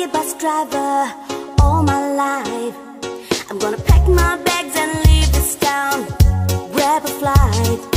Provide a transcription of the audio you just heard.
bus driver all my life. I'm gonna pack my bags and leave this town, grab a flight.